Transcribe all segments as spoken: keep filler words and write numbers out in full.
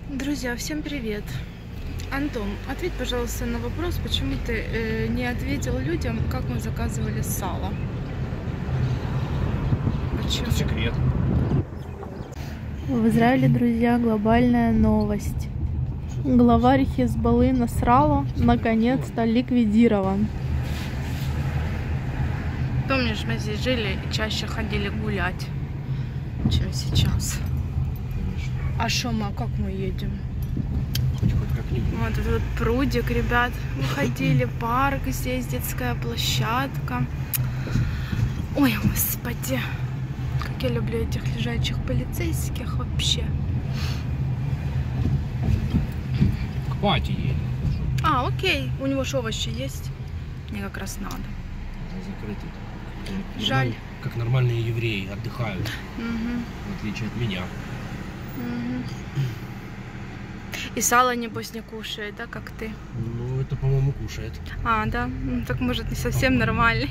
Друзья, всем привет! Антон, ответь, пожалуйста, на вопрос, почему ты э, не ответил людям, как мы заказывали сало? Почему? Это секрет. В Израиле, друзья, глобальная новость. Главарь Хезболлы Насралла наконец-то ликвидирован. Помнишь, мы здесь жили и чаще ходили гулять, чем сейчас. А шо мы, как мы едем? Вот этот вот прудик, ребят. Мы ходили, парк здесь, детская площадка. Ой, господи. Как я люблю этих лежачих полицейских вообще. К пати едем. А, окей. У него же овощи есть. Мне как раз надо. Закрытый. Жаль. Как нормальные евреи отдыхают. Угу. В отличие от меня. Угу. И сало, небось, не кушает, да, как ты? Ну, это, по-моему, кушает. А, да? Ну, так, может, не совсем нормальный.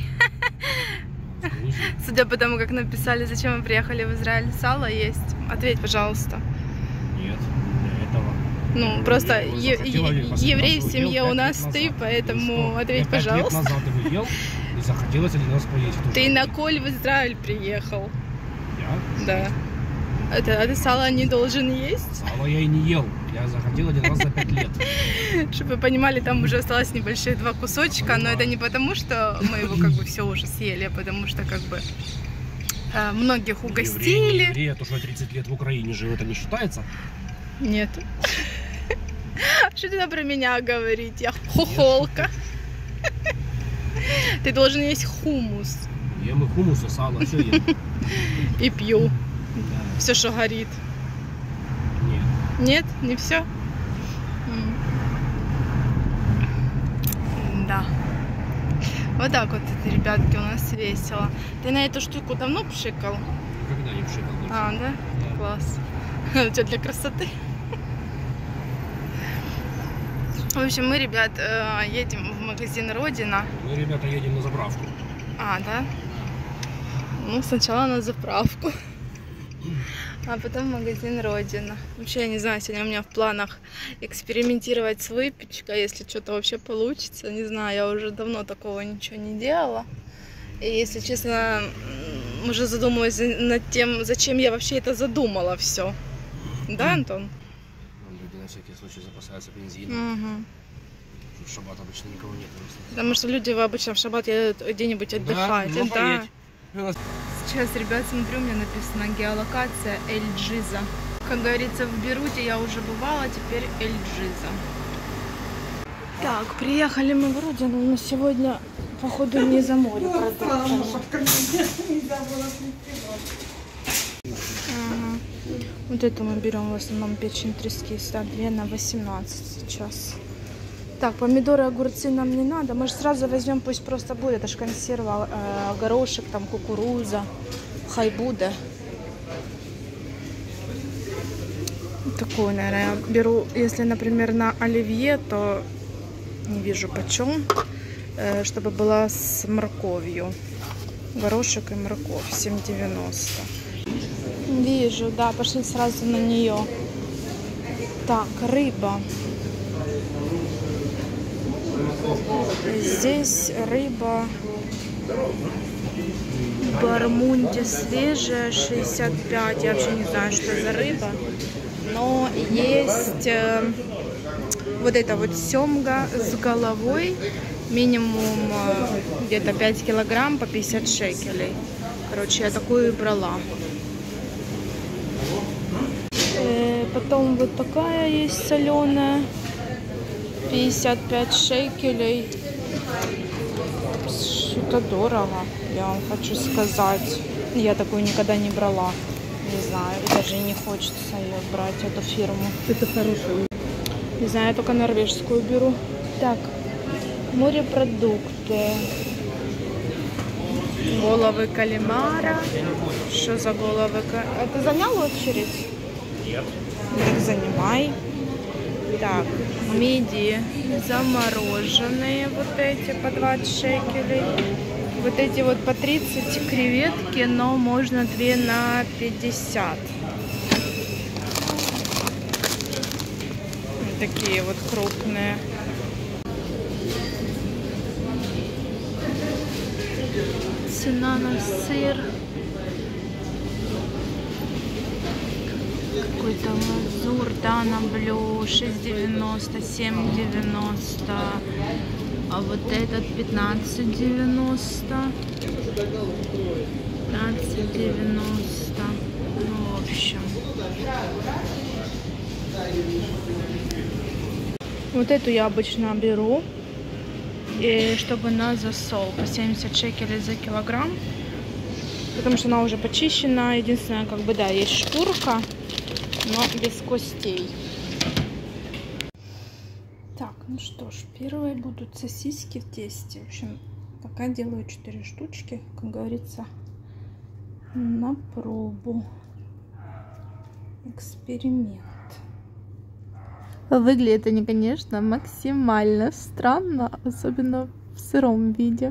Судя по тому, как написали, зачем мы приехали в Израиль, сало есть. Ответь, пожалуйста. Нет, для этого. Ну, просто е- е- еврей в семье у нас ты, поэтому ответь, пожалуйста. Пять лет назад его ел, и захотелось один раз поесть. Ты на коль в Израиль приехал. Я? Да. Это, а ты сало не должен есть? Сало я и не ел. Я захотел один раз за пять лет. Чтобы вы понимали, там уже осталось небольших два кусочка, но это не потому, что мы его как бы все уже съели, а потому что как бы э, многих угостили. Еврей, еврей, а то, что тридцать лет в Украине жил, это не считается? Нет. Что тогда про меня говорить? Я хохолка. Ты должен есть хумус. Ем и хумус, и сало, все ем. И пью. Да. Все, что горит. Нет. Нет, не все? Да. Вот так вот, ребятки, у нас весело. Ты на эту штуку давно пшикал? Никогда не пшикал. А, да? Да. Класс. У тебя для красоты. В общем, мы, ребят, едем в магазин Родина. Мы, ребята, едем на заправку. А, да? Ну, сначала на заправку, а потом в магазин Родина. Вообще, я не знаю, сегодня у меня в планах экспериментировать с выпечкой, если что-то вообще получится. Не знаю, я уже давно такого ничего не делала. И, если честно, уже задумалась над тем, зачем я вообще это задумала все. Да, Антон? Люди на всякий случай запасаются бензином. Угу. В шаббат обычно никого нет. Потому что люди обычно в шаббат едут где-нибудь отдыхать. Да, ну, да. поедь. Сейчас, ребят, смотрю, у меня написано геолокация Эль-Джиза. Как говорится, в Бейруте я уже бывала, теперь Эль-Джиза. Так, приехали мы в Родину, но сегодня, походу, не за море продуктами. Ага. Вот это мы берем в основном печень трески, две на восемнадцать сейчас. Так, помидоры, огурцы нам не надо. Мы же сразу возьмем, пусть просто будет. Это же консерва, э, горошек, там кукуруза, хайбуда. Такую, наверное, я беру. Если, например, на оливье, то не вижу почем. Э, чтобы была с морковью. Горошек и морковь. семь девяносто. Вижу, да, пошли сразу на нее. Так, рыба. Здесь рыба бармунди свежая, шестьдесят пять. Я вообще не знаю, что за рыба. Но есть э, вот это вот семга с головой. Минимум э, где-то пять килограмм по пятьдесят шекелей. Короче, я такую брала. Э, потом вот такая есть соленая. пятьдесят пять шекелей. Что-то дорого, я вам хочу сказать. Я такую никогда не брала. Не знаю, даже не хочется ее брать, эту фирму. Это хорошая. Не знаю, я только норвежскую беру. Так, морепродукты. Головы кальмара. Что за головы? А ты занял очередь? Нет. Так, занимай. Так, мидии замороженные, вот эти по двадцать шекелей. Вот эти вот по тридцать креветки, но можно две на пятьдесят. такие вот крупные. Цена на сыр. Какой-то лазур, да, на блю шесть девяносто, семь девяносто. А вот этот пятнадцать девяносто. пятнадцать девяносто. Ну, в общем. Вот эту я обычно беру, и чтобы на засол по семьдесят шекелей за килограмм, потому что она уже почищена. Единственное, как бы, да, есть шкурка, но без костей. Так, ну что ж, первые будут сосиски в тесте. В общем, пока делаю четыре штучки, как говорится, на пробу. Эксперимент. Выглядит они, конечно, максимально странно, особенно в сыром виде.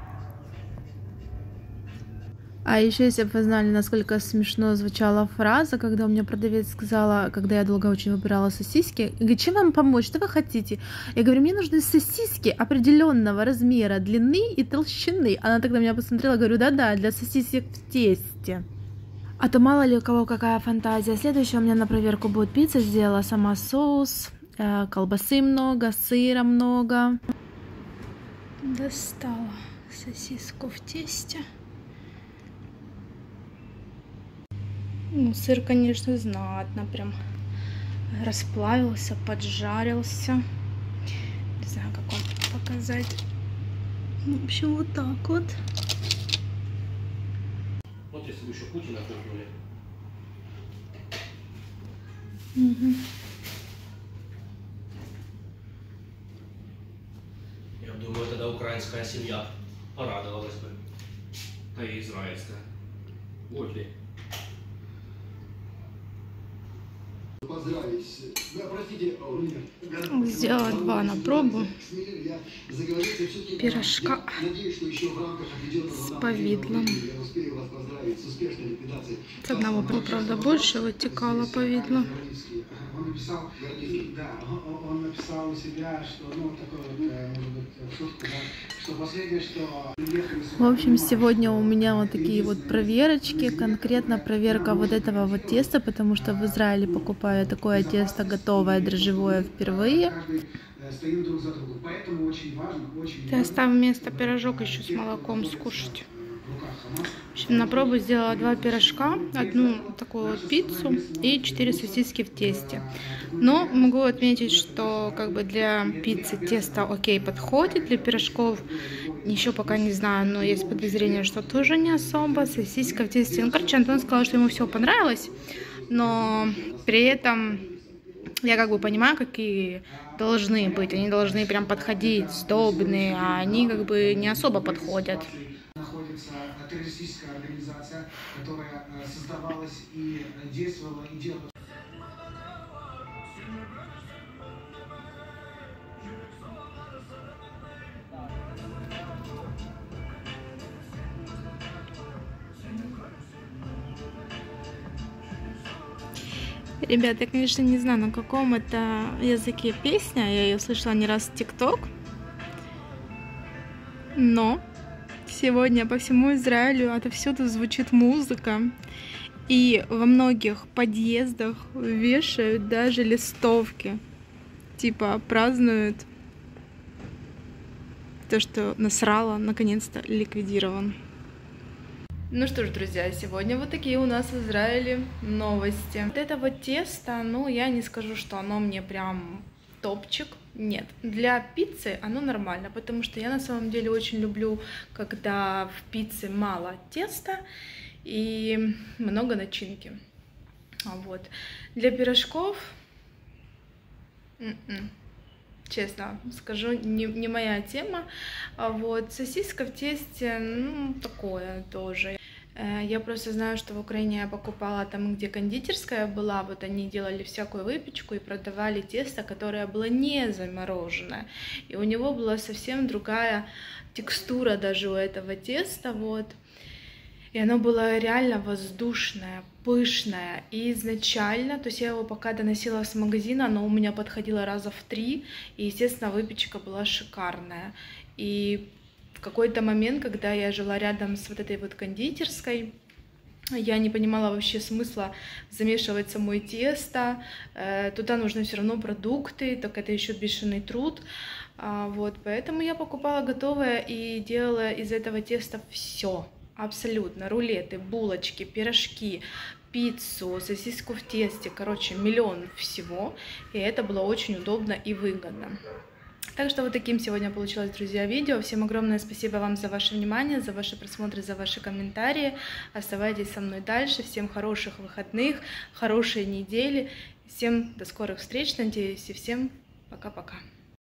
А еще, если бы вы знали, насколько смешно звучала фраза, когда у меня продавец сказала, когда я долго очень выбирала сосиски, говорит, чем вам помочь, что вы хотите? Я говорю, мне нужны сосиски определенного размера, длины и толщины. Она тогда меня посмотрела, говорю, да-да, для сосисек в тесте. А то мало ли у кого какая фантазия. Следующая у меня на проверку будет пицца. Сделала сама соус, колбасы много, сыра много. Достала сосиску в тесте. Ну, сыр, конечно, знатно прям расплавился, поджарился. Не знаю, как вам показать. В общем, вот так вот. Вот если бы еще Путина купнули. Угу. Я думаю, тогда украинская семья порадовалась бы. Да и израильская. Вот ли. Сделала два на пробу пирожка с повидлом. С одного, правда, больше вытекало повидло. Он написал у себя, что, ну, такой вот, может быть, шутку, да, что последнее, что... В общем, сегодня у меня вот такие вот проверочки, конкретно проверка вот этого вот теста, потому что в Израиле покупаю такое тесто готовое, дрожжевое впервые. Я оставлю вместо пирожок еще с молоком скушать. В общем, на пробу сделала два пирожка, одну такую вот пиццу и четыре сосиски в тесте. Но могу отметить, что как бы для пиццы тесто окей подходит, для пирожков еще пока не знаю, но есть подозрение, что тоже не особо. Сосиска в тесте. Ну, короче, Антон сказал, что ему все понравилось, но при этом я как бы понимаю, какие должны быть. Они должны прям подходить, сдобные, а они как бы не особо подходят. Находится террористическая организация, которая создавалась и действовала, и делала. Ребята, я, конечно, не знаю, на каком это языке песня. Я ее слышала не раз в ТикТок. Но сегодня по всему Израилю отовсюду звучит музыка. И во многих подъездах вешают даже листовки. Типа празднуют то, что Насралла наконец-то ликвидирован. Ну что ж, друзья, сегодня вот такие у нас в Израиле новости. Вот это вот тесто, ну, я не скажу, что оно мне прям топчик. Нет, для пиццы оно нормально, потому что я на самом деле очень люблю, когда в пицце мало теста и много начинки. Вот. Для пирожков, м-м. Честно скажу, не, не моя тема. А вот сосиска в тесте, ну, такое тоже. Я просто знаю, что в Украине я покупала там, где кондитерская была, вот они делали всякую выпечку и продавали тесто, которое было не замороженное. И у него была совсем другая текстура даже у этого теста, вот. И оно было реально воздушное, пышное. И изначально, то есть я его пока доносила с магазина, оно у меня подходило раза в три, и, естественно, выпечка была шикарная. И в какой-то момент, когда я жила рядом с вот этой вот кондитерской, я не понимала вообще смысла замешивать самое тесто, туда нужны все равно продукты, так это еще бешеный труд. Вот, поэтому я покупала готовое и делала из этого теста все. Абсолютно. Рулеты, булочки, пирожки, пиццу, сосиску в тесте. Короче, миллион всего. И это было очень удобно и выгодно. Так что вот таким сегодня получилось, друзья, видео. Всем огромное спасибо вам за ваше внимание, за ваши просмотры, за ваши комментарии. Оставайтесь со мной дальше. Всем хороших выходных, хорошей недели. Всем до скорых встреч, надеюсь. И всем пока-пока.